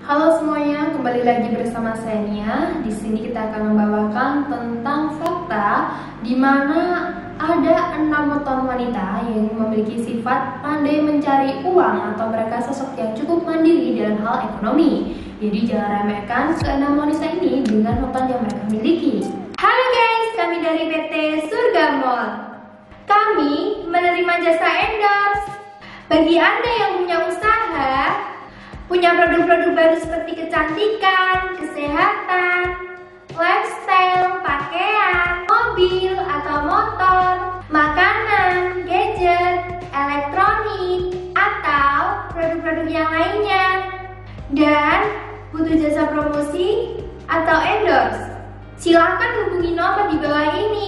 Halo semuanya, kembali lagi bersama saya Nia. Di sini kita akan membawakan tentang fakta di mana ada 6 motor wanita yang memiliki sifat pandai mencari uang atau mereka sosok yang cukup mandiri dalam hal ekonomi. Jadi jangan remehkan ke-6 wanita ini dengan motor yang mereka miliki. Halo guys, kami dari PT Surga Mall. Kami menerima jasa endorse. Bagi Anda yang punya usaha, punya produk-produk baru seperti kecantikan, kesehatan, lifestyle, pakaian, mobil atau motor, makanan, gadget, elektronik, atau produk-produk yang lainnya, dan butuh jasa promosi atau endorse, silakan hubungi nomor di bawah ini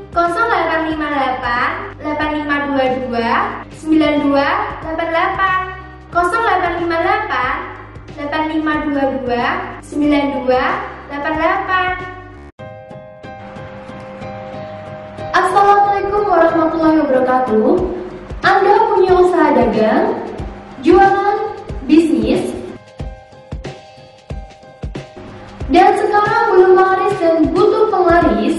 0858 8522 9288 0858 8522 9288. Assalamualaikum warahmatullahi wabarakatuh. Anda punya usaha dagang, jualan, bisnis, dan sekarang belum laris dan butuh penglaris,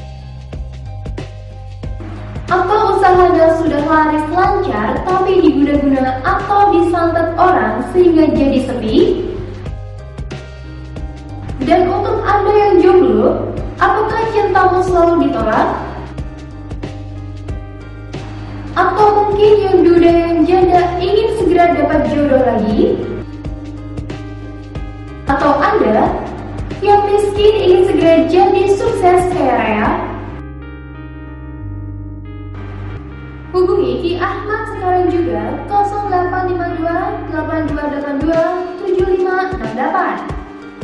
atau usaha Anda sudah laris lancar tapi diguna-guna atau disantet orang sehingga jadi sepi? Dan untuk Anda yang jomblo, apakah cintamu selalu ditolak? Atau mungkin yang duda yang janda ingin segera dapat jodoh lagi? Atau Anda yang miskin ingin segera jadi sukses kaya raya? Hubungi Ki Ahmad sekarang juga 0852 8282 7568.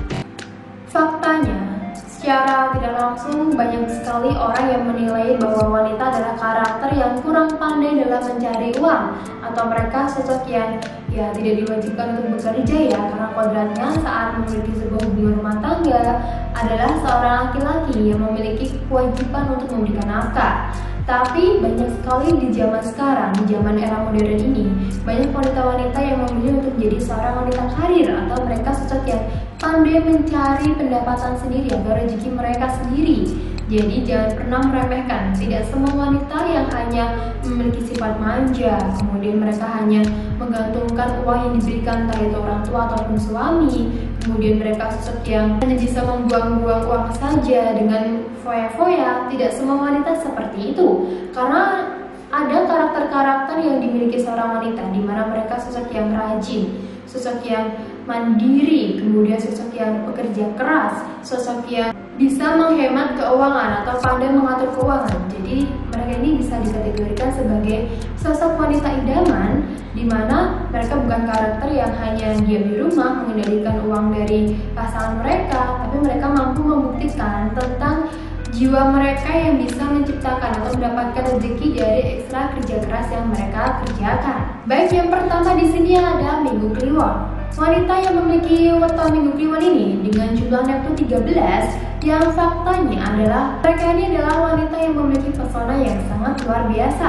Faktanya, secara tidak langsung banyak sekali orang yang menilai bahwa wanita adalah karakter yang kurang pandai dalam mencari uang, atau mereka sosok yang tidak diwajibkan untuk bekerja karena kodratnya saat memiliki sebuah hubungan rumah tangga adalah seorang laki-laki yang memiliki kewajiban untuk memberikan nafkah. Tapi banyak sekali di zaman sekarang, di zaman era modern ini, banyak wanita-wanita yang memilih untuk jadi seorang wanita karir, atau mereka sosok yang pandai mencari pendapatan sendiri atau rezeki mereka sendiri. Jadi jangan pernah meremehkan, tidak semua wanita yang hanya memiliki sifat manja, kemudian mereka hanya menggantungkan uang yang diberikan entah itu orang tua ataupun suami, kemudian mereka sosok yang hanya bisa membuang-buang uang saja dengan foya-foya. Tidak semua wanita seperti itu, karena ada karakter-karakter yang dimiliki seorang wanita di mana mereka sosok yang rajin, sosok yang mandiri, kemudian sosok yang pekerja keras, sosok yang bisa menghemat keuangan atau pandai mengatur keuangan. Jadi mereka ini bisa dikategorikan sebagai sosok wanita idaman, di mana mereka bukan karakter yang hanya diam di rumah mengendalikan uang dari pasangan mereka, tapi mereka mampu membuktikan tentang jiwa mereka yang bisa menciptakan atau mendapatkan rezeki dari ekstra kerja keras yang mereka kerjakan. Baik, yang pertama di sini ada Minggu Kliwon. Wanita yang memiliki weton Minggu Kliwon ini dengan jumlah Neptun 13, yang faktanya adalah mereka ini adalah wanita yang memiliki pesona yang sangat luar biasa.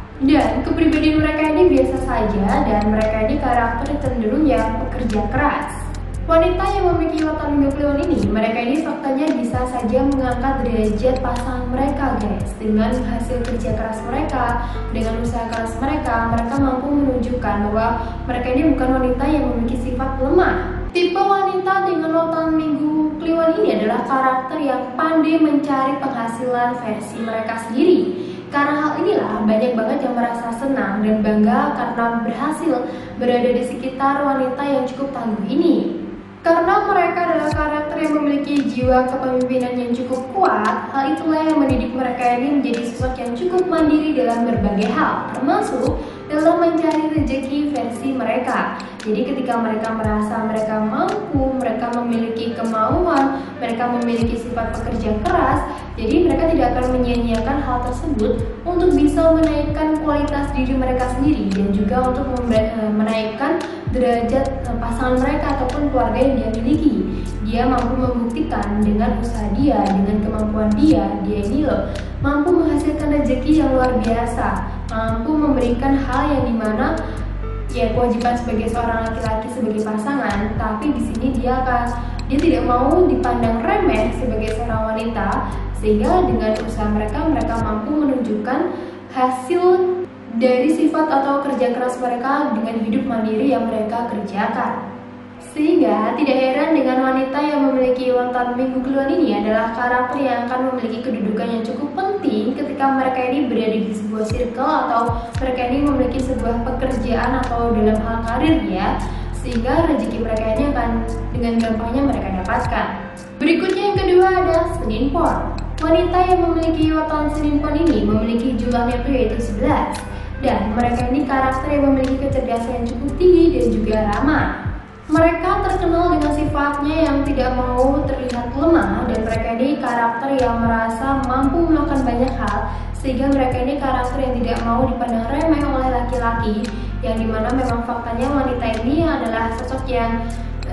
Dan kepribadian mereka ini biasa saja, dan mereka ini karakter cenderung yang pekerja keras. Wanita yang memiliki weton Minggu Kliwon ini, mereka ini faktanya bisa saja mengangkat derajat pasangan mereka guys. Dengan hasil kerja keras mereka, dengan usaha keras mereka, mereka mampu menunjukkan bahwa mereka ini bukan wanita yang memiliki sifat lemah. Tipe wanita dengan weton Minggu Kliwon ini adalah karakter yang pandai mencari penghasilan versi mereka sendiri. Karena hal inilah banyak banget yang merasa senang dan bangga karena berhasil berada di sekitar wanita yang cukup tangguh ini. Karena mereka adalah karakter yang memiliki jiwa kepemimpinan yang cukup kuat, hal itulah yang mendidik mereka ini menjadi sosok yang cukup mandiri dalam berbagai hal, termasuk dalam mencari rezeki versi mereka. Jadi ketika mereka merasa mereka mampu, mereka memiliki kemauan, mereka memiliki sifat pekerja keras, jadi mereka tidak akan menyia-nyiakan hal tersebut untuk bisa menaikkan kualitas diri mereka sendiri dan juga untuk menaikkan derajat pasangan mereka ataupun keluarga yang dia miliki. Dia mampu membuktikan dengan usaha dia, dengan kemampuan dia ini loh mampu menghasilkan rezeki yang luar biasa, mampu memberikan hal yang dimana ya kewajiban sebagai seorang laki-laki sebagai pasangan, tapi di sini dia tidak mau dipandang remeh sebagai seorang wanita, sehingga dengan usaha mereka mampu menunjukkan hasil dari sifat atau kerja keras mereka dengan hidup mandiri yang mereka kerjakan. Sehingga tidak heran dengan wanita yang memiliki ulang minggu keluar ini adalah karakter yang akan memiliki kedudukan yang cukup penting ketika mereka ini berada di sebuah circle atau mereka ini memiliki sebuah pekerjaan atau dalam hal karir ya, sehingga rezeki mereka ini akan dengan gampangnya mereka dapatkan. Berikutnya yang kedua ada Senin Pon. Wanita yang memiliki ulang Senin Pon ini memiliki jumlah neptu yaitu 11, dan mereka ini karakter yang memiliki kecerdasan yang cukup tinggi dan juga ramah. Mereka terkenal dengan sifatnya yang tidak mau terlihat lemah, dan mereka ini karakter yang merasa mampu melakukan banyak hal, sehingga mereka ini karakter yang tidak mau dipandang remeh oleh laki-laki, yang dimana memang faktanya wanita ini adalah sosok yang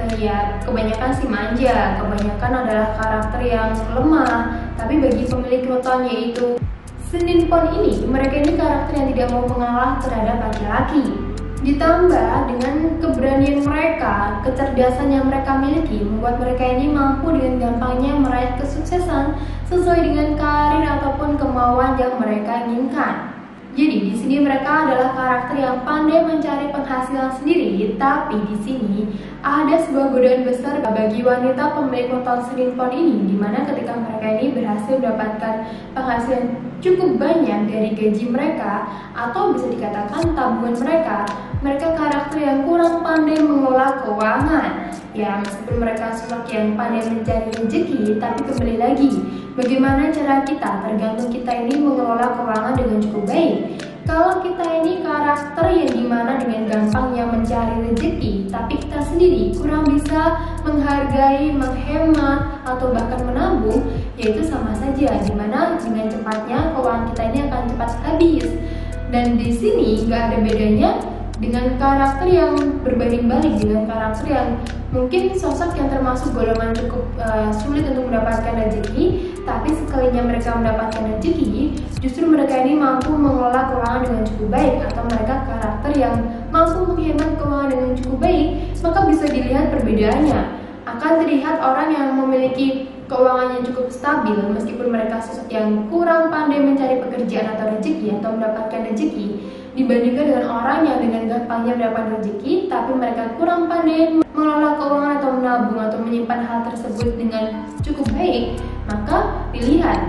ya kebanyakan si manja, kebanyakan adalah karakter yang lemah. Tapi bagi pemilik weton yaitu Senin Pon ini, mereka ini karakter yang tidak mau mengalah terhadap laki-laki. Ditambah dengan keberanian mereka, kecerdasan yang mereka miliki membuat mereka ini mampu dengan gampangnya meraih kesuksesan sesuai dengan karir ataupun kemauan yang mereka inginkan. Jadi di sini mereka adalah karakter yang pandai mencari penghasilan sendiri, tapi di sini ada sebuah godaan besar bagi wanita pemilik weton Senin Pon ini, di mana ketika mereka ini berhasil mendapatkan penghasilan cukup banyak dari gaji mereka atau bisa dikatakan tabungan mereka karakter yang kurang pandai mengelola keuangan. Ya, meskipun mereka sosok yang pandai mencari rezeki, tapi kembali lagi, bagaimana cara kita, tergantung kita ini mengelola keuangan dengan cukup baik. Kalau kita ini karakter yang dimana dengan gampangnya mencari rezeki, tapi kita sendiri kurang bisa menghargai, menghemat, atau bahkan menabung, yaitu sama saja, dimana dengan cepatnya keuangan kita ini akan cepat habis. Dan di sini nggak ada bedanya dengan karakter yang berbanding balik, dengan karakter yang mungkin sosok yang termasuk golongan cukup sulit untuk mendapatkan rezeki, tapi sekalinya mereka mendapatkan rezeki, justru mereka ini mampu mengelola keuangan dengan cukup baik, atau mereka karakter yang mampu menghemat keuangan dengan cukup baik. Maka bisa dilihat perbedaannya. Akan terlihat orang yang memiliki keuangan yang cukup stabil, meskipun mereka sosok yang kurang pandai mencari pekerjaan atau rezeki atau mendapatkan rezeki, dibandingkan dengan orang yang dengan gampangnya mendapat rezeki, tapi mereka kurang pandai mengelola keuangan atau menabung atau menyimpan hal tersebut dengan cukup baik. Maka dilihat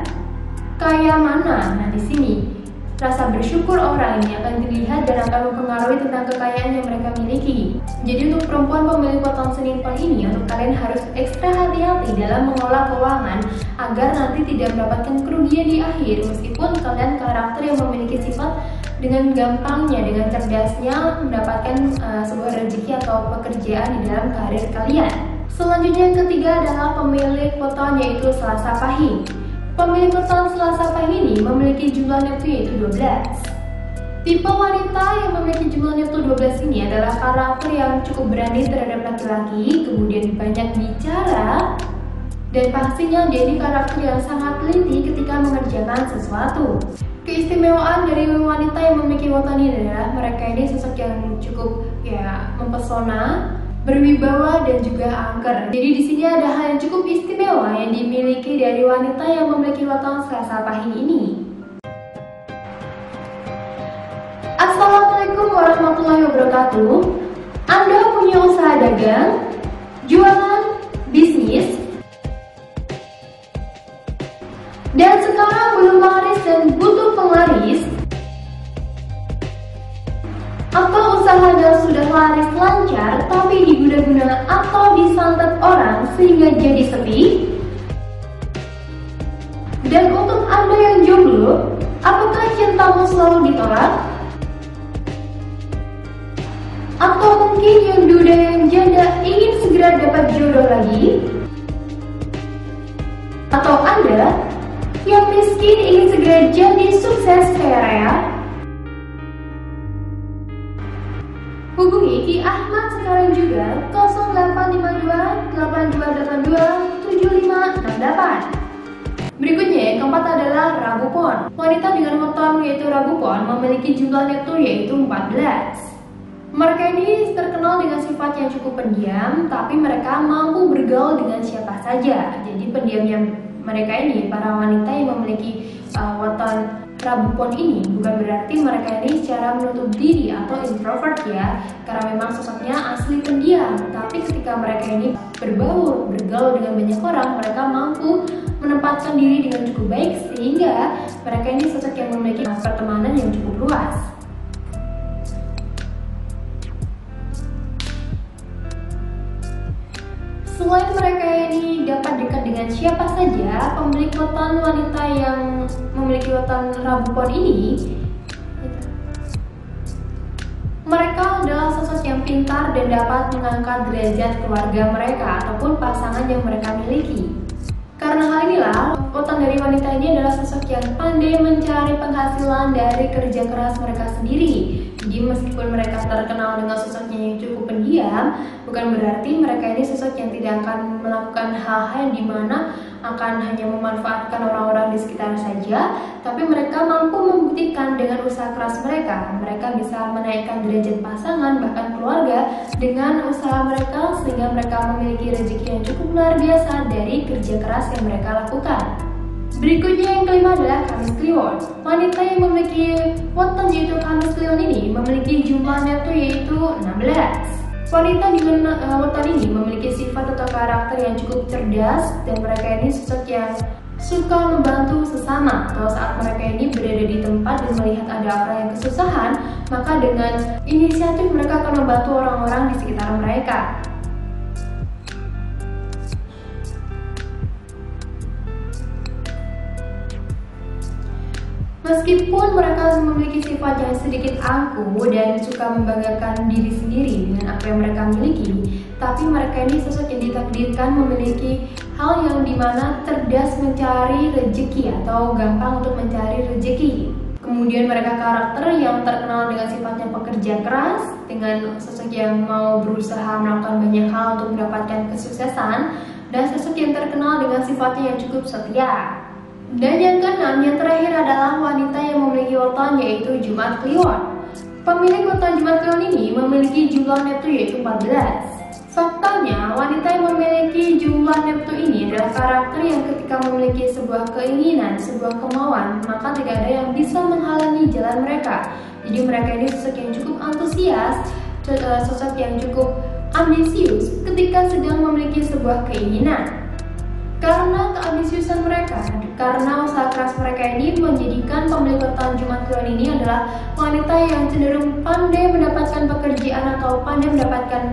kaya mana. Nah, di sini rasa bersyukur orang ini akan dilihat dan akan mempengaruhi tentang kekayaan yang mereka miliki. Jadi untuk perempuan pemilik weton Senin Pon ini, untuk kalian harus ekstra hati-hati dalam mengelola keuangan agar nanti tidak mendapatkan kerugian di akhir, meskipun kalian karakter yang memiliki sifat dengan gampangnya, dengan cerdasnya mendapatkan sebuah rezeki atau pekerjaan di dalam karir kalian. Selanjutnya yang ketiga adalah pemilik weton yaitu Selasa Pahing. Pemilik weton Selasa Pahing ini memiliki jumlah neptu yaitu 12. Tipe wanita yang memiliki jumlah neptu 12 ini adalah karakter yang cukup berani terhadap laki-laki, kemudian banyak bicara, dan pastinya dia ini karakter yang sangat teliti ketika mengerjakan sesuatu. Keistimewaan dari wanita yang memiliki weton ini adalah mereka ini sosok yang cukup mempesona, berwibawa, dan juga angker. Jadi di sini ada hal yang cukup istimewa yang dimiliki dari wanita yang memiliki weton Selasa Pahing ini. Assalamualaikum warahmatullahi wabarakatuh. Anda punya usaha dagang, jualan, bisnis, dan sekarang belum laris dan butuh penglaris, atau usahanya sudah laris lancar tapi diguna-guna atau disantet orang sehingga jadi sepi. Dan untuk Anda yang jomblo, apakah cintamu selalu ditolak? Atau mungkin yang duda yang janda ingin segera dapat jodoh lagi? Atau Anda yang miskin ingin segera jadi sukses kaya raya? Hubungi Ki Ahmad sekarang juga 0852 8282 7568. Berikutnya yang keempat adalah Rabu Pon. Wanita dengan weton yaitu Rabu Pon memiliki jumlah neptu yaitu 14. Mereka ini terkenal dengan sifat yang cukup pendiam, tapi mereka mampu bergaul dengan siapa saja. Jadi pendiamnya mereka ini, para wanita yang memiliki watak Rabu Pon ini, bukan berarti mereka ini secara menutup diri atau introvert ya, karena memang sosoknya asli pendiam. Tapi ketika mereka ini bergaul dengan banyak orang, mereka mampu menempatkan diri dengan cukup baik, sehingga mereka ini sosok yang memiliki pertemanan yang cukup luas. Selain mereka ini dapat dekat dengan siapa saja, pemilik weton wanita yang memiliki weton Rabu Pon ini, mereka adalah sosok yang pintar dan dapat mengangkat derajat keluarga mereka ataupun pasangan yang mereka miliki. Karena hal inilah, weton dari wanita ini adalah sosok yang pandai mencari penghasilan dari kerja keras mereka sendiri. Jadi meskipun mereka terkenal dengan sosoknya yang cukup pendiam, bukan berarti mereka ini sosok yang tidak akan melakukan hal-hal yang dimana akan hanya memanfaatkan orang-orang di sekitar saja, tapi mereka mampu membuktikan dengan usaha keras mereka. Mereka bisa menaikkan derajat pasangan bahkan keluarga dengan usaha mereka, sehingga mereka memiliki rezeki yang cukup luar biasa dari kerja keras yang mereka lakukan. Berikutnya yang kelima adalah Kamis Kliwon. Wanita yang memiliki weton yaitu Kamis Kliwon ini memiliki jumlah neptu yaitu 16. Wanita dengan weton ini memiliki sifat atau karakter yang cukup cerdas, dan mereka ini sosok yang suka membantu sesama. Kalau saat mereka ini berada di tempat dan melihat ada orang yang kesusahan, maka dengan inisiatif mereka akan membantu orang-orang di sekitar mereka. Meskipun mereka memiliki sifat yang sedikit angkuh dan suka membanggakan diri sendiri dengan apa yang mereka miliki, tapi mereka ini sosok yang ditakdirkan memiliki hal yang dimana cerdas mencari rezeki atau gampang untuk mencari rezeki. Kemudian mereka karakter yang terkenal dengan sifatnya pekerja keras, dengan sosok yang mau berusaha melakukan banyak hal untuk mendapatkan kesuksesan, dan sosok yang terkenal dengan sifatnya yang cukup setia. Dan yang keenam, yang terakhir adalah wanita yang memiliki weton yaitu Jumat Kliwon. Pemilik weton Jumat Kliwon ini memiliki jumlah neptu yaitu 14. Faktanya, wanita yang memiliki jumlah neptu ini adalah karakter yang ketika memiliki sebuah keinginan, sebuah kemauan, maka tidak ada yang bisa menghalangi jalan mereka. Jadi mereka ini sosok yang cukup antusias, sosok yang cukup ambisius ketika sedang memiliki sebuah keinginan. Karena keambisiusan mereka, karena usaha keras mereka ini menjadikan pemilik weton Jumat Kliwon ini adalah wanita yang cenderung pandai mendapatkan pekerjaan atau pandai mendapatkan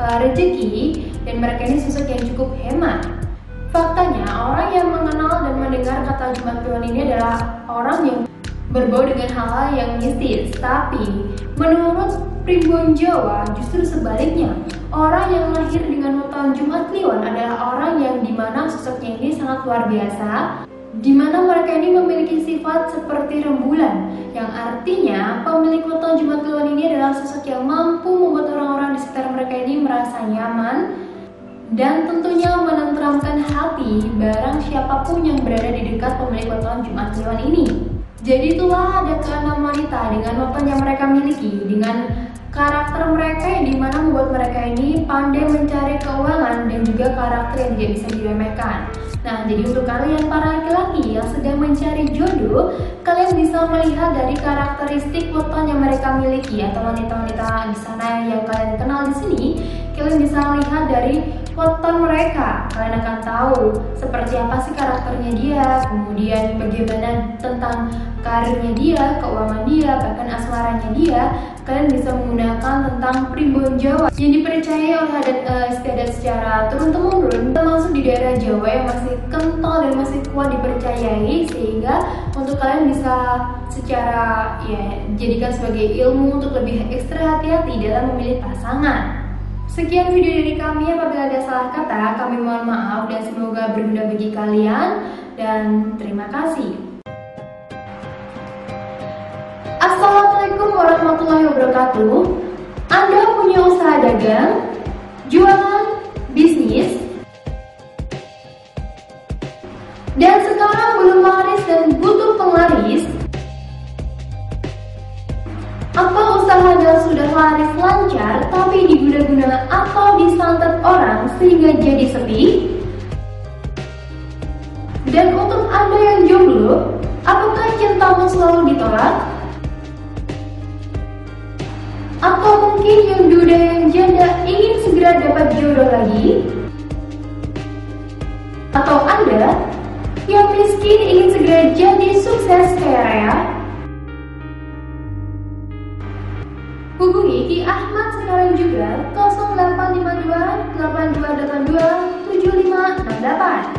rezeki, dan mereka ini sosok yang cukup hemat. Faktanya, orang yang mengenal dan mendengar kata Jumat Kliwon ini adalah orang yang berbau dengan hal-hal yang mistis. Tapi menurut Primbon Jawa justru sebaliknya, orang yang lahir dengan weton Jumat Kliwon adalah orang yang dimana sosoknya ini sangat luar biasa, dimana mereka ini memiliki sifat seperti rembulan, yang artinya pemilik weton Jumat Kliwon ini adalah sosok yang mampu membuat orang-orang di sekitar mereka ini merasa nyaman dan tentunya menenteramkan hati barang siapapun yang berada di dekat pemilik weton Jumat Kliwon ini. Jadi itulah ada keenam wanita dengan weton yang mereka miliki, dengan karakter mereka yang dimana membuat mereka ini pandai mencari keuangan dan juga karakter yang tidak bisa diremehkan. Nah, jadi untuk kalian para laki-laki yang sedang mencari jodoh, kalian bisa melihat dari karakteristik weton yang mereka miliki, atau wanita-wanita di sana yang kalian kenal di sini, kalian bisa lihat dari weton mereka. Kalian akan tahu seperti apa sih karakternya dia, kemudian bagaimana tentang karirnya dia, keuangan dia, bahkan asmaranya dia. Kalian bisa menggunakan tentang Primbon Jawa yang dipercaya oleh adat istiadat secara turun-temurun, termasuk di daerah Jawa yang masih kental dan masih kuat dipercayai, sehingga untuk kalian bisa secara jadikan sebagai ilmu untuk lebih ekstra hati-hati dalam memilih pasangan. Sekian video dari kami, apabila ada salah kata kami mohon maaf dan semoga berguna bagi kalian, dan terima kasih. Assalamualaikum warahmatullahi wabarakatuh. Anda punya usaha dagang, jualan, bisnis, dan sekarang belum laris dan butuh penglaris? Apa usaha Anda sudah laris lancar tapi diguna-guna atau disantet orang sehingga jadi sepi? Dan untuk Anda yang jomblo, apakah cintamu selalu ditolak? Atau mungkin yang duda yang janda ingin segera dapat jodoh lagi? Atau Anda yang miskin ingin segera jadi sukses kaya raya? Hubungi Ki Ahmad sekarang juga 0852 8282 7568.